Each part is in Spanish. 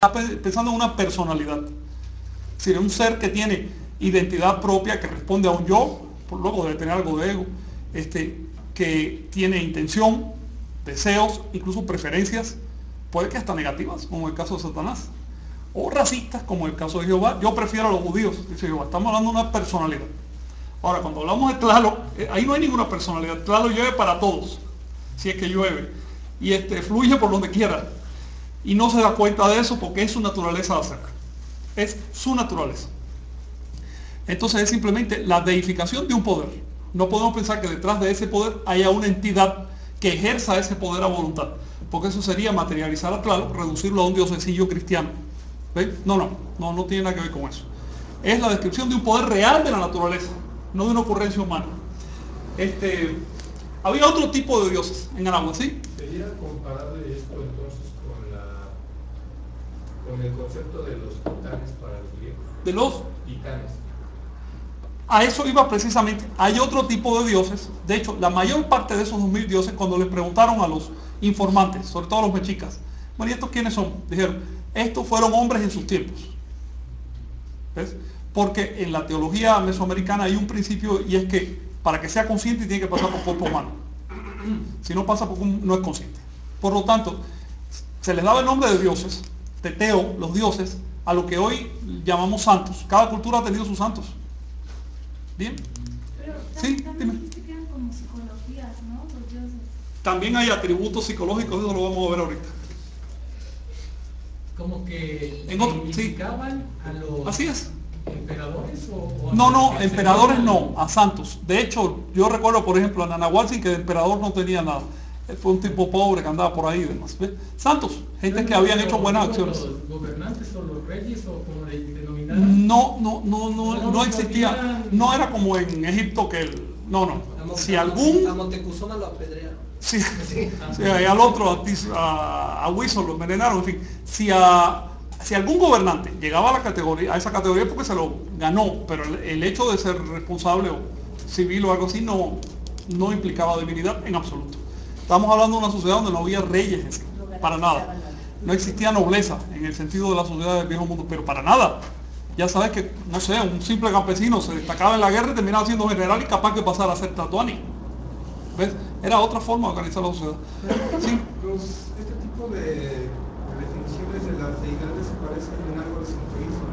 pensando en una personalidad. Es decir, un ser que tiene identidad propia, que responde a un yo, por luego debe tener algo de ego, que tiene intención, deseos, incluso preferencias, puede que hasta negativas, como el caso de Satanás, o racistas, como el caso de Jehová. Yo prefiero a los judíos, dice Jehová. Estamos hablando de una personalidad. Ahora, cuando hablamos de Tlaloc, ahí no hay ninguna personalidad. Tlaloc llueve para todos, si es que llueve, y fluye por donde quiera, y no se da cuenta de eso porque es su naturaleza de hacer. Es su naturaleza. Entonces es simplemente la deificación de un poder. No podemos pensar que detrás de ese poder haya una entidad que ejerza ese poder a voluntad, porque eso sería materializar a Tlaloc, reducirlo a un diosecillo cristiano. ¿Ven? No tiene nada que ver con eso. Es la descripción de un poder real de la naturaleza, no de una ocurrencia humana. Había otro tipo de dioses en Aragua, ¿sí? ¿Sería comparable esto entonces con el concepto de los titanes para los griegos? De los titanes. A eso iba precisamente. Hay otro tipo de dioses. De hecho, la mayor parte de esos 2000 dioses, cuando les preguntaron a los informantes, sobre todo a los mexicas, bueno, ¿y estos quiénes son? Dijeron, estos fueron hombres en sus tiempos. ¿Ves? Porque en la teología mesoamericana hay un principio, y es que para que sea consciente tiene que pasar por cuerpo humano. Si no pasa por no es consciente. Por lo tanto, se les daba el nombre de dioses, teteo, los dioses, a lo que hoy llamamos santos. Cada cultura ha tenido sus santos. ¿Bien? Pero sí, también dijiste que eran como psicologías, ¿no? Los dioses. También hay atributos psicológicos, eso lo vamos a ver ahorita. Como que significaban a los así es. emperadores o no, emperadores no, a santos. De hecho, yo recuerdo, por ejemplo, a Nanahualtzin, que de emperador no tenía nada. Fue un tipo pobre que andaba por ahí y demás. ¿Ves? Santos, gente que habían hecho buenas acciones. ¿Los gobernantes o los reyes o como le denominaban? No existía, no era como en Egipto que si algún... A Montecuzoma lo apedrearon. Sí, al otro, a Wilson lo envenenaron, en fin. Si algún gobernante llegaba a esa categoría porque se lo ganó, pero el hecho de ser responsable o civil o algo así no implicaba divinidad en absoluto. Estamos hablando de una sociedad donde no había reyes, para nada. No existía nobleza en el sentido de la sociedad del viejo mundo, pero para nada. Ya sabes que, no sé, un simple campesino se destacaba en la guerra y terminaba siendo general y capaz de pasar a ser tatuani. ¿Ves? Era otra forma de organizar la sociedad. Sí. Este tipo de definiciones de las deidades se parecen en algo al sintoísmo.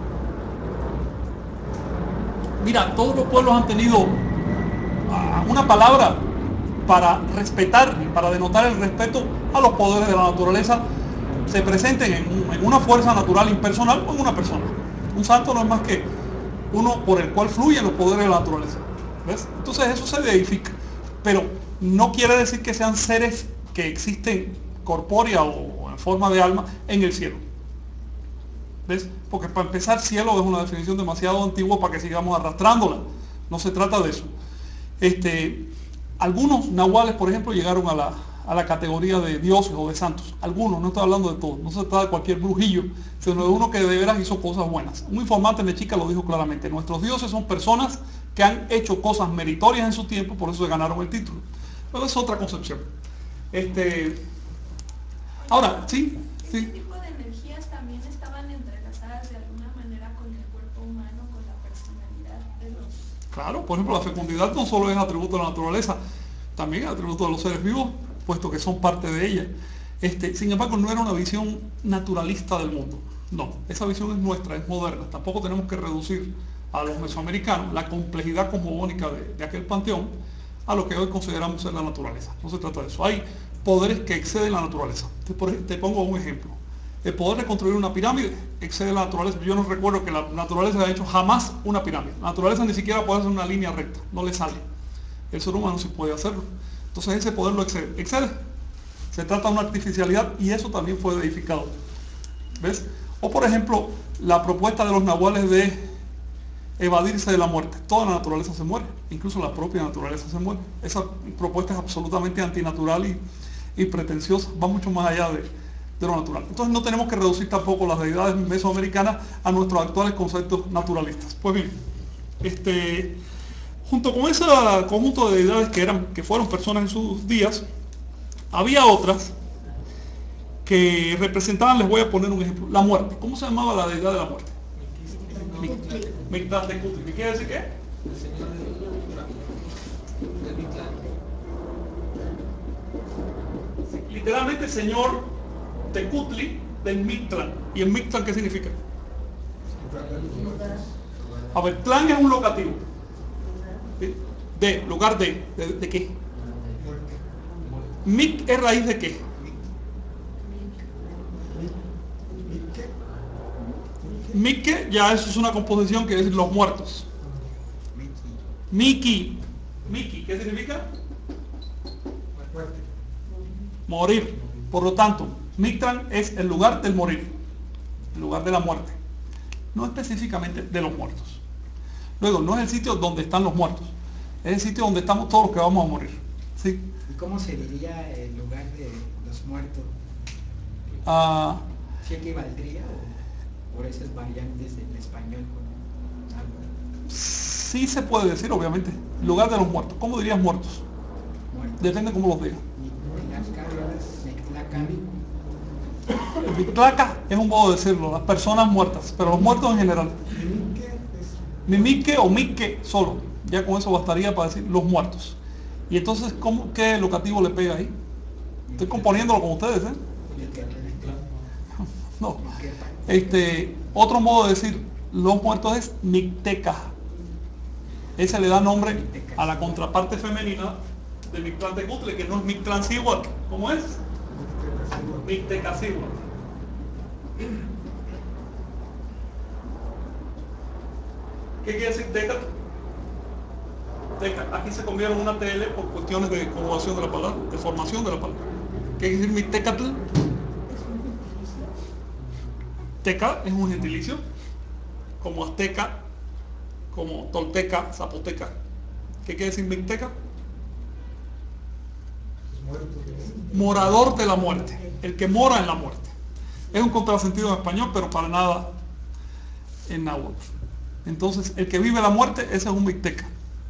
Mira, todos los pueblos han tenido una palabra para respetar, para denotar el respeto a los poderes de la naturaleza, se presenten en una fuerza natural impersonal o en una persona. Un santo no es más que uno por el cual fluyen los poderes de la naturaleza. ¿Ves? Entonces eso se deifica. Pero no quiere decir que sean seres que existen corpórea o en forma de alma en el cielo. ¿Ves? Porque para empezar, cielo es una definición demasiado antigua para que sigamos arrastrándola. No se trata de eso. Algunos nahuales, por ejemplo, llegaron a la categoría de dioses o de santos. Algunos, no estoy hablando de todos. No se trata de cualquier brujillo, sino de uno que de veras hizo cosas buenas. Un informante mexica lo dijo claramente. Nuestros dioses son personas que han hecho cosas meritorias en su tiempo, por eso se ganaron el título. Pero es otra concepción. Ahora, sí. ¿Este tipo de energías también estaban entrelazadas de alguna manera con el cuerpo humano, con la personalidad de los... Claro, por ejemplo, la fecundidad no solo es atributo de la naturaleza, también es atributo de los seres vivos, puesto que son parte de ella. Sin embargo, no era una visión naturalista del mundo. No, esa visión es nuestra, es moderna. Tampoco tenemos que reducir a los mesoamericanos la complejidad cosmogónica de aquel panteón a lo que hoy consideramos ser la naturaleza. No se trata de eso. Hay poderes que exceden la naturaleza. Te pongo un ejemplo. El poder de construir una pirámide excede la naturaleza. Yo no recuerdo que la naturaleza haya hecho jamás una pirámide. La naturaleza ni siquiera puede hacer una línea recta, no le sale. El ser humano sí puede hacerlo. Entonces ese poder lo excede. Se trata de una artificialidad y eso también fue edificado. ¿Ves? O por ejemplo, la propuesta de los nahuales de evadirse de la muerte. Toda la naturaleza se muere, incluso la propia naturaleza se muere. Esa propuesta es absolutamente antinatural y pretenciosa, va mucho más allá de lo natural. Entonces no tenemos que reducir tampoco las deidades mesoamericanas a nuestros actuales conceptos naturalistas. Pues bien, junto con ese conjunto de deidades que fueron personas en sus días, había otras que representaban, les voy a poner un ejemplo, la muerte. ¿Cómo se llamaba la deidad de la muerte? Mictlantecutli. ¿Qué quiere decir qué? El señor del Mictlán. Literalmente señor Tecutli del Mictlán. ¿Y el Mictlán qué significa? A ver, Tlán es un locativo. ¿Sí? De, lugar de qué? Mic es raíz de qué? Mique, ya eso es una composición que es los muertos. Miki. Miki, ¿qué significa? Morir. Por lo tanto, Mictlán es el lugar del morir, el lugar de la muerte, no específicamente de los muertos. Luego, no es el sitio donde están los muertos, es el sitio donde estamos todos los que vamos a morir. ¿Sí? ¿Y cómo se diría el lugar de los muertos? ¿Sí equivaldría o por esas variantes del español con algo? Sí se puede decir, obviamente, lugar de los muertos. ¿Cómo dirías muertos? Muertos. Depende cómo los digas. Mictlaca. Mictlaca es un modo de decirlo, las personas muertas, pero los muertos en general. Mimique o mique solo, ya con eso bastaría para decir los muertos. Y entonces, ¿qué locativo le pega ahí? Estoy componiéndolo con ustedes, ¿eh? No. Otro modo de decir los muertos es micteca. Ese le da nombre a la contraparte femenina de Mictlantecutli, que no es Mictlancíhuatl. ¿Cómo es? Mictecacíhuatl. ¿Qué quiere decir Teca? Teca. Aquí se convierte en una TL por cuestiones de conjugación de la palabra, de formación de la palabra. ¿Qué quiere decir Mictecatl? Teca es un gentilicio, como azteca, como tolteca, zapoteca. ¿Qué quiere decir Micteca? Morador de la muerte, el que mora en la muerte. Es un contrasentido en español, pero para nada en náhuatl. Entonces, el que vive la muerte, ese es un mixteca.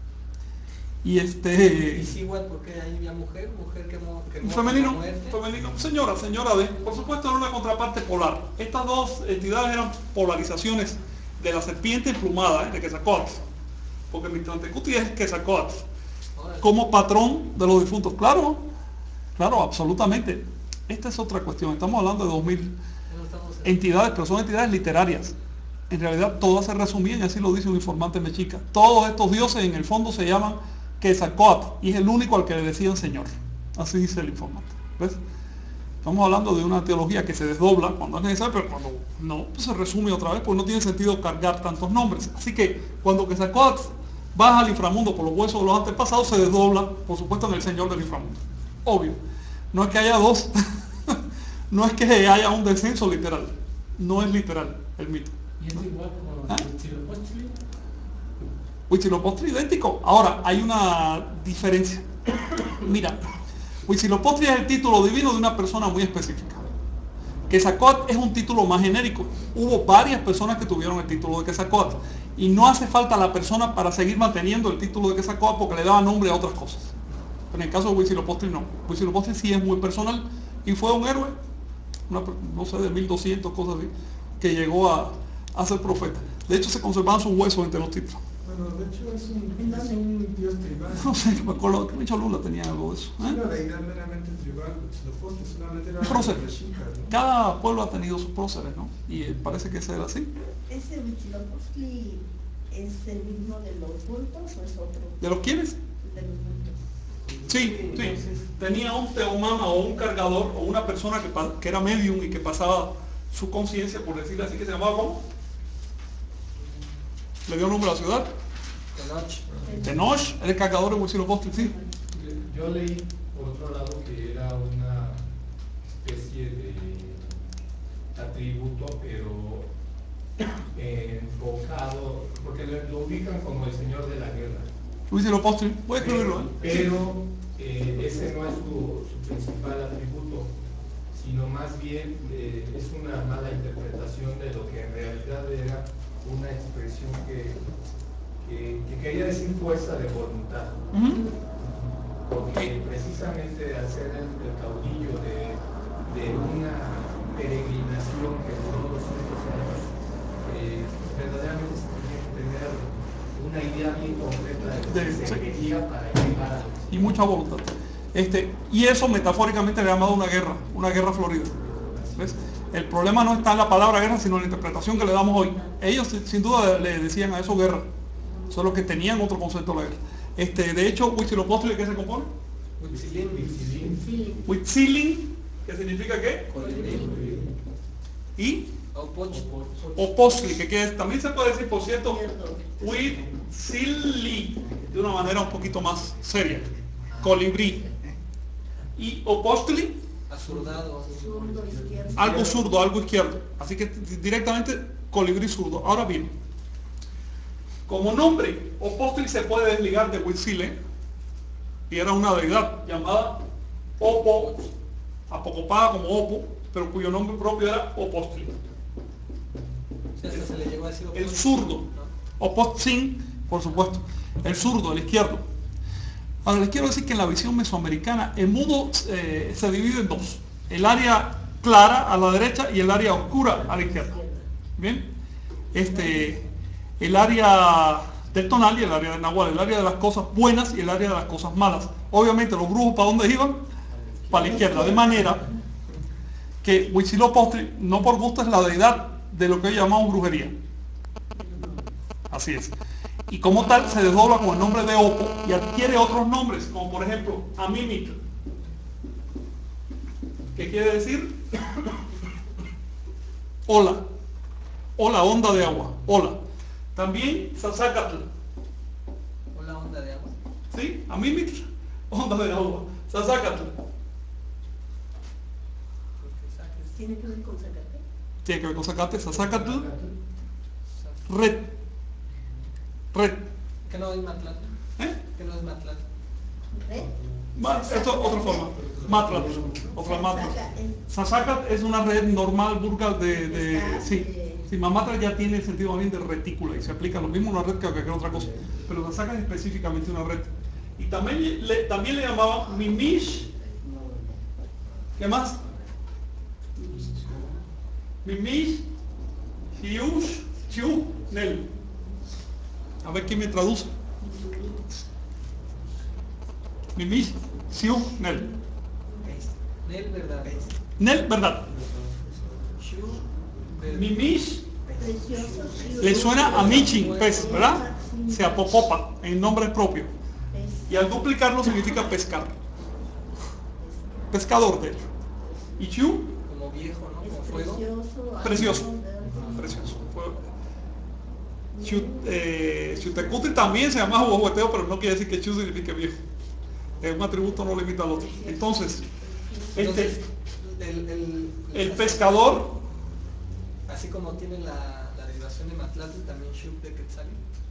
Y ¿Y Cihuatl porque hay una mujer que femenino, muerte? femenino, señora, por supuesto era una contraparte polar. Estas dos entidades eran polarizaciones de la serpiente emplumada, de Quetzalcóatl, porque Mictlantecutli es Quetzalcóatl, como patrón de los difuntos. Claro, absolutamente. Esta es otra cuestión. Estamos hablando de 2000 entidades, pero son entidades literarias. En realidad todas se resumían, y así lo dice un informante mexica. Todos estos dioses en el fondo se llaman Quetzalcóatl, y es el único al que le decían señor. Así dice el informante. ¿Ves? Estamos hablando de una teología que se desdobla cuando es necesario, pero cuando no, pues se resume otra vez, porque no tiene sentido cargar tantos nombres. Así que cuando Quetzalcóatl baja al inframundo por los huesos de los antepasados, se desdobla, por supuesto, en el señor del inframundo. Obvio. No es que haya dos, no es que haya un descenso literal. No es literal el mito. ¿Y es igual como Huitzilopochtli? Huitzilopochtli idéntico. Ahora, hay una diferencia. Mira, Huitzilopochtli es el título divino de una persona muy específica. Quetzalcóatl es un título más genérico. Hubo varias personas que tuvieron el título de Quetzalcóatl. Y no hace falta la persona para seguir manteniendo el título de Quetzalcóatl porque le daba nombre a otras cosas. Pero en el caso de Huitzilopochtli no. Huitzilopochtli sí es muy personal y fue un héroe, no sé, de 1200, cosas así, que llegó a ser profeta. De hecho, se conservaban sus huesos entre los títulos. Bueno, de hecho es un dios tribal. No sé, me acuerdo que Cholula tenía algo de eso. Es una deidad meramente tribal. Huitzilopochtli solamente era Prócer. mexica, ¿no? Cada pueblo ha tenido sus próceres, ¿no? Y parece que ese era así. ¿Ese Huitzilopochtli es el mismo de los bultos o es otro? ¿De los quiénes? De los bultos. Sí. Tenía un teomama o un cargador o una persona que era medium y que pasaba su conciencia, por decirlo así, que se llamaba ¿cómo? ¿Le dio nombre a la ciudad? Tenoch, era el cargador de Huitzilopochtli, sí. Yo leí, por otro lado, que era una especie de atributo, pero enfocado, porque lo ubican como el señor de la guerra. Huitzilopochtli, voy a escribirlo, ¿eh? Pero ese no es su principal atributo, sino más bien es una mala interpretación de lo que en realidad era una expresión que quería decir fuerza de voluntad. Porque precisamente al ser el caudillo de una peregrinación que duró 200 años, verdaderamente se tenía que tener una idea bien completa de lo que se quería para llegar a y mucha voluntad. Y eso metafóricamente le ha llamado una guerra florida. ¿Ves? El problema no está en la palabra guerra, sino en la interpretación que le damos hoy. Ellos sin duda le decían a eso guerra, solo que tenían otro concepto de la guerra. De hecho, Huitzilopochtli, ¿de qué se compone? Huitzilin, ¿qué significa qué? Y Opochtli, que también se puede decir, por cierto, Huitzili, de una manera un poquito más seria, colibrí. Y Opochtli, algo zurdo, algo izquierdo. Así que directamente colibrí zurdo. Ahora bien, como nombre, Opochtli se puede desligar de Huitzile, y era una deidad llamada Opo, apocopada como Opo, pero cuyo nombre propio era Opochtli. El zurdo. Opochtsin, por supuesto. El zurdo, el izquierdo. Ahora les quiero decir que en la visión mesoamericana el mundo se divide en dos. El área clara a la derecha y el área oscura a la izquierda. Bien. El área del tonal y el área del nahual, el área de las cosas buenas y el área de las cosas malas. Obviamente los brujos, ¿para dónde iban? Para la izquierda. De manera que Huitzilopochtli, no por gusto, es la deidad de lo que hoy llamamos brujería. Así es. Y como tal se desdobla con el nombre de Opo y adquiere otros nombres, como por ejemplo Amimit, que quiere decir ola, onda de agua, ola. También Sazacatl. ¿Ola, onda de agua? ¿Sí? Amimit, onda de agua. Sazacatl. ¿Tiene que ver con Zacate? Tiene que ver con Zacate, Sazacatl. Red. ¿Qué no es Matlat? ¿Qué no es Matlat? ¿Red? Esto es otra forma. Matlat. Otra Matlat. Sazacat es una red normal, burga sí, Mamatra ya tiene el sentido bien de retícula y se aplica lo mismo a una red que a cualquier otra cosa. Pero Sazacat es específicamente una red. Y también le llamaban Mimish. ¿Qué más? Mimish, Hiush, Chiu, Nel. A ver quién me traduce. Mimish, Chiu, Nel. Nel, verdad. Nel, verdad. Mimish le suena a Michin, pez, ¿verdad? Se apocopa en nombre propio. Y al duplicarlo significa pescar. Pescador, de hecho. Y Chiu, como viejo, ¿no? Como fuego. Precioso. Precioso. Xiuhtecutli también se llama huehueteo, pero no quiere decir que Chiu signifique viejo. Un atributo no limita al otro. Entonces, el pescador, así como tiene la derivación de Matlatl, también Xiuh de Quetzali.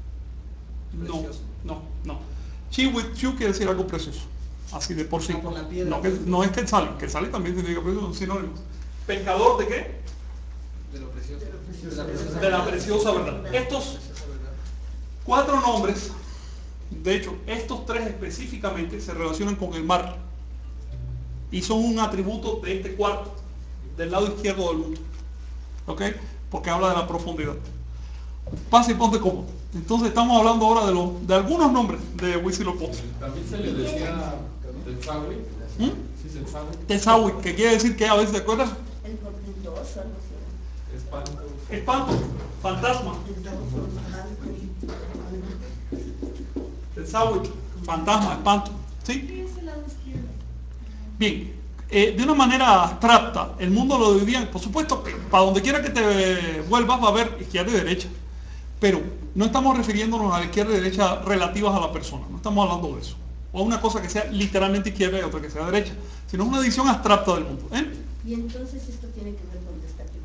No. Chiu quiere decir algo precioso. Así de por sí. Por la piedra. No es Quetzali. Quetzali también significa precioso, son sinónimos. ¿Pescador de qué? De lo precioso. De la preciosa verdad. Estos 4 nombres, de hecho, estos 3 específicamente se relacionan con el mar. Y son un atributo de este cuarto, del lado izquierdo del mundo. ¿Ok? Porque habla de la profundidad. Pasa y ponte cómodo. Entonces estamos hablando ahora de algunos nombres de Huitzilopochtli. También se le decía Tezahui. Tezahui, que quiere decir que a veces, ¿te acuerdas? El portentoso, algo así. Espanto, fantasma. Tezahui, fantasma, espanto. ¿Sí? Bien, de una manera abstracta, el mundo lo dividían, por supuesto que para donde quiera que te vuelvas va a haber izquierda y derecha, pero no estamos refiriéndonos a la izquierda y derecha relativas a la persona, no estamos hablando de eso, o a una cosa que sea literalmente izquierda y otra que sea derecha, sino una división abstracta del mundo. Y entonces esto tiene que ver con Tezcatlipoca.